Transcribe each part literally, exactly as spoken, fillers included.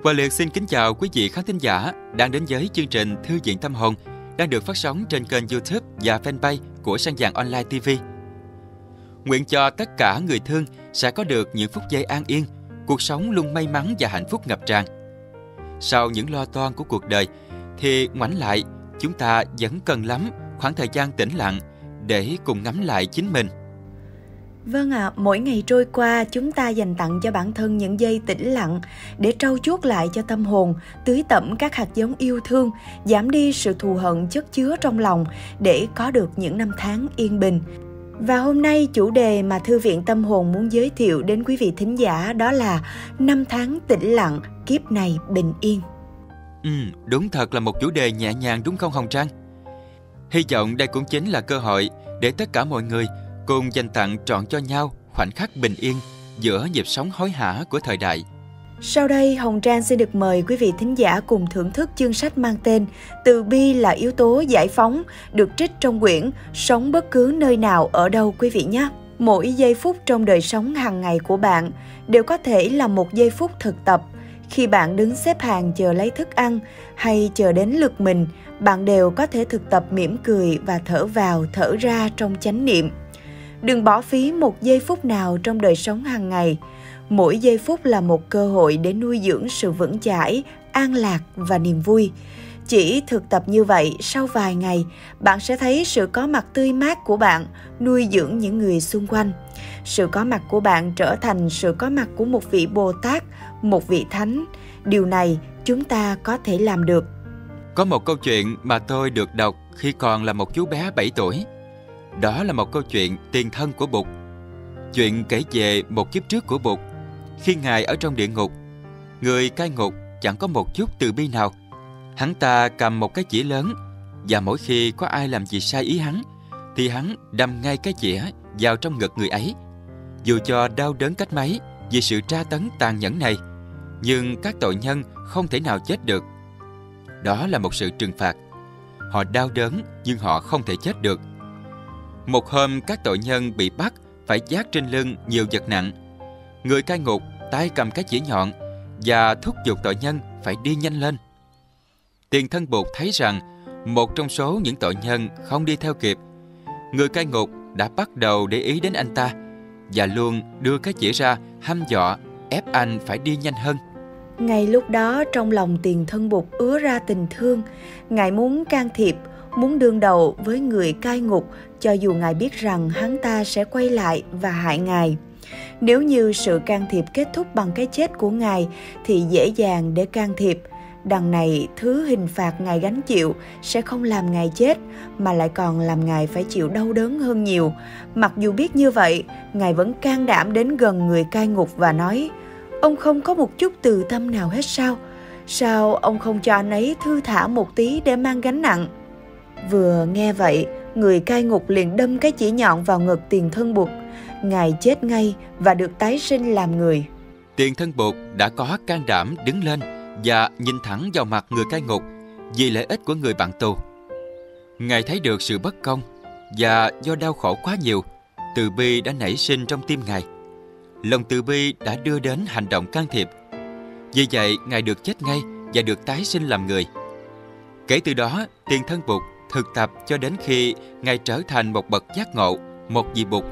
Hòa Liệt xin kính chào quý vị khán thính giả đang đến với chương trình Thư viện Tâm hồn đang được phát sóng trên kênh YouTube và fanpage của Sang Giàng Online ti vi. Nguyện cho tất cả người thương sẽ có được những phút giây an yên, cuộc sống luôn may mắn và hạnh phúc ngập tràn. Sau những lo toan của cuộc đời thì ngoảnh lại, chúng ta vẫn cần lắm khoảng thời gian tĩnh lặng để cùng ngắm lại chính mình. Vâng ạ, à, mỗi ngày trôi qua chúng ta dành tặng cho bản thân những giây tĩnh lặng để trau chuốt lại cho tâm hồn, tưới tẩm các hạt giống yêu thương, giảm đi sự thù hận chất chứa trong lòng để có được những năm tháng yên bình. Và hôm nay chủ đề mà Thư viện Tâm hồn muốn giới thiệu đến quý vị thính giả đó là năm tháng tĩnh lặng, kiếp này bình yên. Ừ, đúng thật là một chủ đề nhẹ nhàng đúng không Hồng Trang? Hy vọng đây cũng chính là cơ hội để tất cả mọi người cùng dành tặng trọn cho nhau khoảnh khắc bình yên giữa nhịp sống hối hả của thời đại. Sau đây, Hồng Trang xin được mời quý vị thính giả cùng thưởng thức chương sách mang tên Từ bi là yếu tố giải phóng, được trích trong quyển Sống bất cứ nơi nào ở đâu quý vị nhé. Mỗi giây phút trong đời sống hàng ngày của bạn đều có thể là một giây phút thực tập. Khi bạn đứng xếp hàng chờ lấy thức ăn hay chờ đến lượt mình, bạn đều có thể thực tập mỉm cười và thở vào, thở ra trong chánh niệm. Đừng bỏ phí một giây phút nào trong đời sống hàng ngày. Mỗi giây phút là một cơ hội để nuôi dưỡng sự vững chãi, an lạc và niềm vui. Chỉ thực tập như vậy, sau vài ngày, bạn sẽ thấy sự có mặt tươi mát của bạn nuôi dưỡng những người xung quanh. Sự có mặt của bạn trở thành sự có mặt của một vị Bồ Tát, một vị Thánh. Điều này chúng ta có thể làm được. Có một câu chuyện mà tôi được đọc khi còn là một chú bé bảy tuổi. Đó là một câu chuyện tiền thân của Bụt. Chuyện kể về một kiếp trước của Bụt. Khi Ngài ở trong địa ngục, người cai ngục chẳng có một chút từ bi nào. Hắn ta cầm một cái chĩa lớn, và mỗi khi có ai làm gì sai ý hắn, thì hắn đâm ngay cái chĩa vào trong ngực người ấy. Dù cho đau đớn cách mấy vì sự tra tấn tàn nhẫn này, nhưng các tội nhân không thể nào chết được. Đó là một sự trừng phạt. Họ đau đớn nhưng họ không thể chết được. Một hôm các tội nhân bị bắt phải vác trên lưng nhiều vật nặng. Người cai ngục tay cầm cái chĩa nhọn và thúc giục tội nhân phải đi nhanh lên. Tiền thân Bụt thấy rằng một trong số những tội nhân không đi theo kịp. Người cai ngục đã bắt đầu để ý đến anh ta và luôn đưa cái chĩa ra hăm dọa ép anh phải đi nhanh hơn. Ngay lúc đó trong lòng tiền thân Bụt ứa ra tình thương. Ngài muốn can thiệp, muốn đương đầu với người cai ngục cho dù Ngài biết rằng hắn ta sẽ quay lại và hại Ngài. Nếu như sự can thiệp kết thúc bằng cái chết của Ngài thì dễ dàng để can thiệp. Đằng này thứ hình phạt Ngài gánh chịu sẽ không làm Ngài chết mà lại còn làm Ngài phải chịu đau đớn hơn nhiều. Mặc dù biết như vậy, Ngài vẫn can đảm đến gần người cai ngục và nói: "Ông không có một chút từ tâm nào hết sao? Sao ông không cho anh ấy thư thả một tí để mang gánh nặng?" Vừa nghe vậy, người cai ngục liền đâm cái chĩa nhọn vào ngực tiền thân Bụt. Ngài chết ngay và được tái sinh làm người. Tiền thân Bụt đã có can đảm đứng lên và nhìn thẳng vào mặt người cai ngục vì lợi ích của người bạn tù. Ngài thấy được sự bất công và do đau khổ quá nhiều, từ bi đã nảy sinh trong tim Ngài. Lòng từ bi đã đưa đến hành động can thiệp. Vì vậy, Ngài được chết ngay và được tái sinh làm người. Kể từ đó, tiền thân Bụt thực tập cho đến khi Ngài trở thành một bậc giác ngộ, một vị Bụt.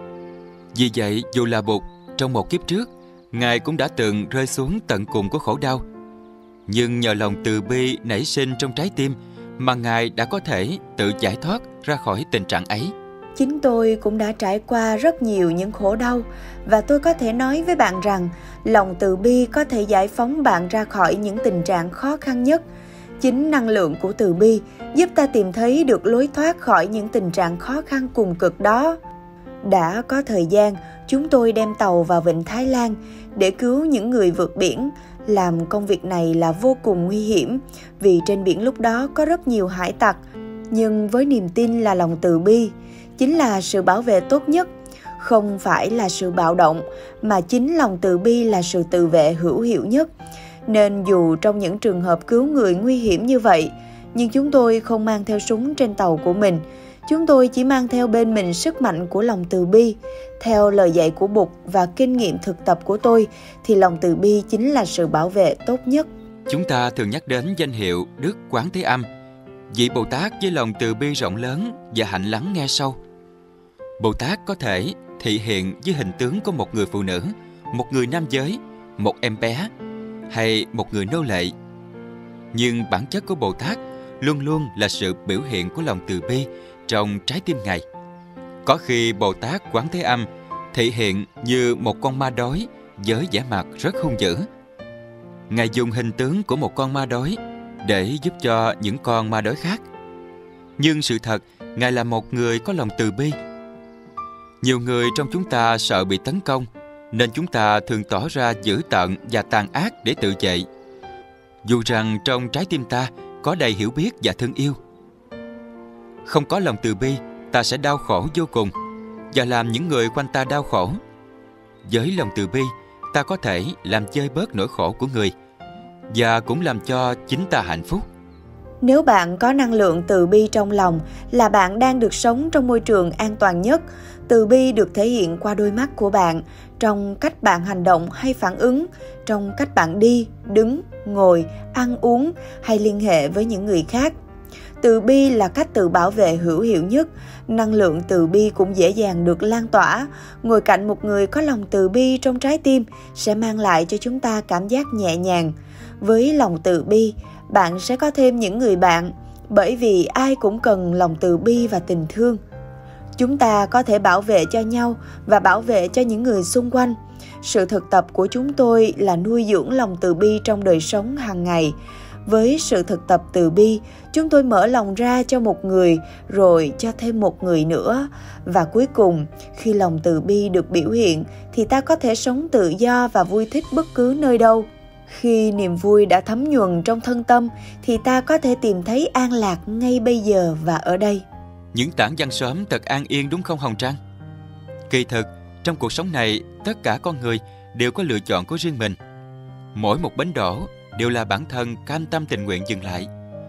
Vì vậy, dù là Bụt, trong một kiếp trước, Ngài cũng đã từng rơi xuống tận cùng của khổ đau. Nhưng nhờ lòng từ bi nảy sinh trong trái tim mà Ngài đã có thể tự giải thoát ra khỏi tình trạng ấy. Chính tôi cũng đã trải qua rất nhiều những khổ đau và tôi có thể nói với bạn rằng lòng từ bi có thể giải phóng bạn ra khỏi những tình trạng khó khăn nhất. Chính năng lượng của từ bi giúp ta tìm thấy được lối thoát khỏi những tình trạng khó khăn cùng cực đó. Đã có thời gian, chúng tôi đem tàu vào vịnh Thái Lan để cứu những người vượt biển. Làm công việc này là vô cùng nguy hiểm vì trên biển lúc đó có rất nhiều hải tặc. Nhưng với niềm tin là lòng từ bi, chính là sự bảo vệ tốt nhất. Không phải là sự bạo động, mà chính lòng từ bi là sự tự vệ hữu hiệu nhất. Nên dù trong những trường hợp cứu người nguy hiểm như vậy, nhưng chúng tôi không mang theo súng trên tàu của mình. Chúng tôi chỉ mang theo bên mình sức mạnh của lòng từ bi. Theo lời dạy của Bụt và kinh nghiệm thực tập của tôi, thì lòng từ bi chính là sự bảo vệ tốt nhất. Chúng ta thường nhắc đến danh hiệu Đức Quán Thế Âm, vị Bồ Tát với lòng từ bi rộng lớn và hạnh lắng nghe sâu. Bồ Tát có thể thị hiện với hình tướng của một người phụ nữ, một người nam giới, một em bé hay một người nô lệ. Nhưng bản chất của Bồ Tát luôn luôn là sự biểu hiện của lòng từ bi trong trái tim Ngài. Có khi Bồ Tát Quán Thế Âm thị hiện như một con ma đói với vẻ mặt rất hung dữ. Ngài dùng hình tướng của một con ma đói để giúp cho những con ma đói khác. Nhưng sự thật, Ngài là một người có lòng từ bi. Nhiều người trong chúng ta sợ bị tấn công, nên chúng ta thường tỏ ra dữ tợn và tàn ác để tự vệ, dù rằng trong trái tim ta có đầy hiểu biết và thương yêu. Không có lòng từ bi, ta sẽ đau khổ vô cùng và làm những người quanh ta đau khổ. Với lòng từ bi, ta có thể làm vơi bớt nỗi khổ của người và cũng làm cho chính ta hạnh phúc. Nếu bạn có năng lượng từ bi trong lòng, là bạn đang được sống trong môi trường an toàn nhất. Từ bi được thể hiện qua đôi mắt của bạn, trong cách bạn hành động hay phản ứng, trong cách bạn đi, đứng, ngồi, ăn uống hay liên hệ với những người khác. Từ bi là cách tự bảo vệ hữu hiệu nhất. Năng lượng từ bi cũng dễ dàng được lan tỏa. Ngồi cạnh một người có lòng từ bi trong trái tim sẽ mang lại cho chúng ta cảm giác nhẹ nhàng. Với lòng từ bi, bạn sẽ có thêm những người bạn, bởi vì ai cũng cần lòng từ bi và tình thương. Chúng ta có thể bảo vệ cho nhau và bảo vệ cho những người xung quanh. Sự thực tập của chúng tôi là nuôi dưỡng lòng từ bi trong đời sống hàng ngày. Với sự thực tập từ bi, chúng tôi mở lòng ra cho một người, rồi cho thêm một người nữa. Và cuối cùng, khi lòng từ bi được biểu hiện, thì ta có thể sống tự do và vui thích bất cứ nơi đâu. Khi niềm vui đã thấm nhuần trong thân tâm, thì ta có thể tìm thấy an lạc ngay bây giờ và ở đây. Những tảng văn xóm thật an yên đúng không Hồng Trang? Kỳ thực, trong cuộc sống này, tất cả con người đều có lựa chọn của riêng mình. Mỗi một bến đỗ đều là bản thân cam tâm tình nguyện dừng lại.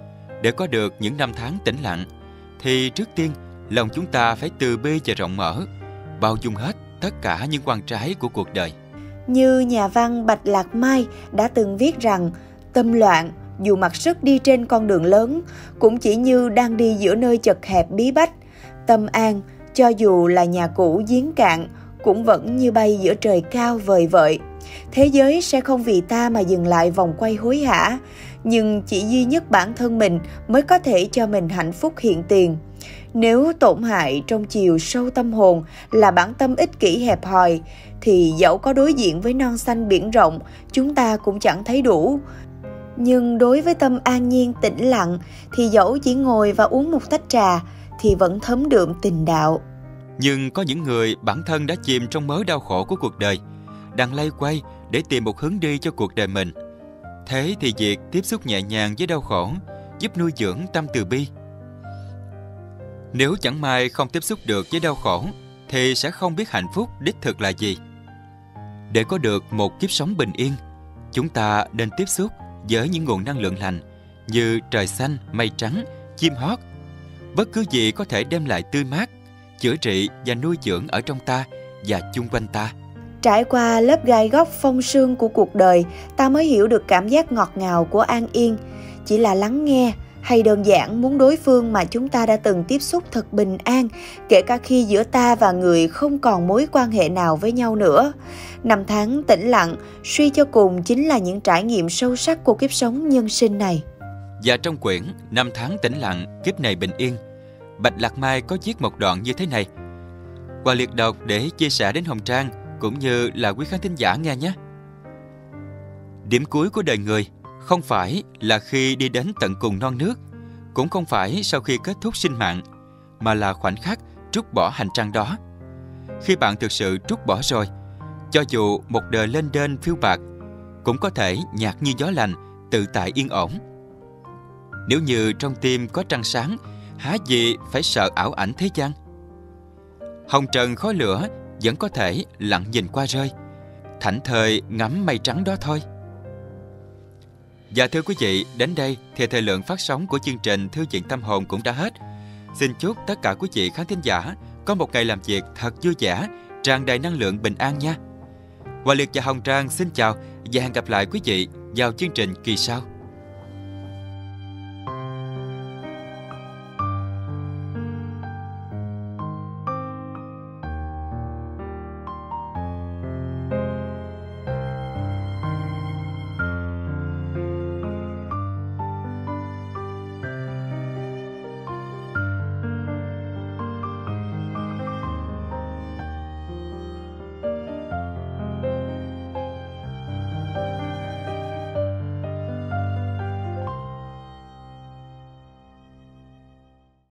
Để có được những năm tháng tĩnh lặng, thì trước tiên lòng chúng ta phải từ bi và rộng mở, bao dung hết tất cả những quan trái của cuộc đời. Như nhà văn Bạch Lạc Mai đã từng viết rằng, tâm loạn dù mặc sức đi trên con đường lớn cũng chỉ như đang đi giữa nơi chật hẹp bí bách. Tâm an cho dù là nhà cũ giếng cạn cũng vẫn như bay giữa trời cao vời vợi. Thế giới sẽ không vì ta mà dừng lại vòng quay hối hả, nhưng chỉ duy nhất bản thân mình mới có thể cho mình hạnh phúc hiện tiền. Nếu tổn hại trong chiều sâu tâm hồn là bản tâm ích kỷ hẹp hòi, thì dẫu có đối diện với non xanh biển rộng, chúng ta cũng chẳng thấy đủ. Nhưng đối với tâm an nhiên tĩnh lặng, thì dẫu chỉ ngồi và uống một tách trà, thì vẫn thấm đượm tình đạo. Nhưng có những người bản thân đã chìm trong mớ đau khổ của cuộc đời, đang lay quay để tìm một hướng đi cho cuộc đời mình. Thế thì việc tiếp xúc nhẹ nhàng với đau khổ giúp nuôi dưỡng tâm từ bi. Nếu chẳng may không tiếp xúc được với đau khổ, thì sẽ không biết hạnh phúc đích thực là gì. Để có được một kiếp sống bình yên, chúng ta nên tiếp xúc với những nguồn năng lượng lành như trời xanh, mây trắng, chim hót. Bất cứ gì có thể đem lại tươi mát, chữa trị và nuôi dưỡng ở trong ta và chung quanh ta. Trải qua lớp gai góc phong sương của cuộc đời, ta mới hiểu được cảm giác ngọt ngào của an yên. Chỉ là lắng nghe, hay đơn giản muốn đối phương mà chúng ta đã từng tiếp xúc thật bình an, kể cả khi giữa ta và người không còn mối quan hệ nào với nhau nữa. Năm tháng tĩnh lặng, suy cho cùng chính là những trải nghiệm sâu sắc của kiếp sống nhân sinh này. Và trong quyển Năm tháng tĩnh lặng, kiếp này bình yên, Bạch Lạc Mai có viết một đoạn như thế này. Qua liệt đọc để chia sẻ đến Hồng Trang cũng như là quý khán thính giả nghe nhé. Điểm cuối của đời người không phải là khi đi đến tận cùng non nước, cũng không phải sau khi kết thúc sinh mạng, mà là khoảnh khắc trút bỏ hành trang đó. Khi bạn thực sự trút bỏ rồi, cho dù một đời lên đên phiêu bạt, cũng có thể nhạt như gió lành, tự tại yên ổn. Nếu như trong tim có trăng sáng, há gì phải sợ ảo ảnh thế gian. Hồng trần khói lửa vẫn có thể lặng nhìn qua rơi, thảnh thơi ngắm mây trắng đó thôi. Và thưa quý vị, đến đây thì thời lượng phát sóng của chương trình Thư viện Tâm Hồn cũng đã hết. Xin chúc tất cả quý vị khán thính giả có một ngày làm việc thật vui vẻ, tràn đầy năng lượng bình an nha. Hòa Liệt và Hồng Trang xin chào và hẹn gặp lại quý vị vào chương trình kỳ sau.